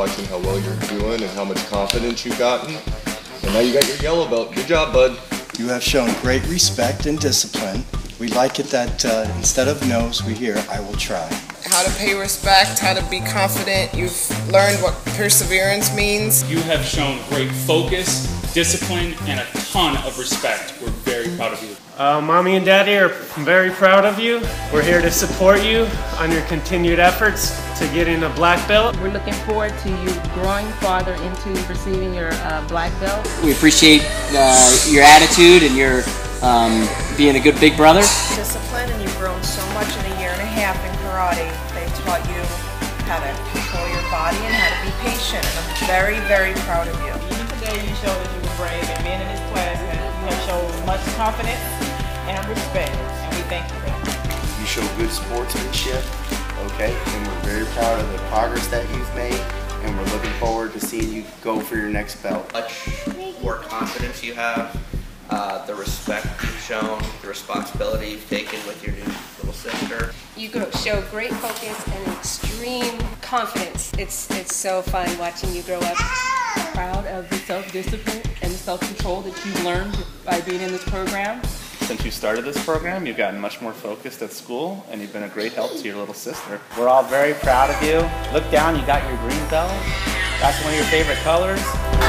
watching how well you're doing and how much confidence you've gotten. And now you got your yellow belt. Good job, bud. You have shown great respect and discipline. We like it that instead of no's, we hear, I will try. How to pay respect, how to be confident. You've learned what perseverance means. You have shown great focus, discipline, and a ton of respect. We're very proud of you. Mommy and Daddy are very proud of you. We're here to support you on your continued efforts to getting a black belt. We're looking forward to you growing farther into receiving your black belt. We appreciate your attitude and your being a good big brother. Discipline, and you've grown so much in a year and a half in karate. They taught you how to control your body and how to be patient, and I'm very, very proud of you. Even today you showed that you were brave, and being in this class, and you have shown much confidence and respect, and we thank you for that. You show good sportsmanship, okay, and we're very proud of the progress that you've made, and we're looking forward to seeing you go for your next belt. Much more confidence you have, the respect you've shown, the responsibility you've taken with your new little sister. You show great focus and extreme confidence. It's so fun watching you grow up. Proud of the self-discipline and the self-control that you've learned by being in this program. Since you started this program, you've gotten much more focused at school, and you've been a great help to your little sister. We're all very proud of you. Look down, you got your green belt. That's one of your favorite colors.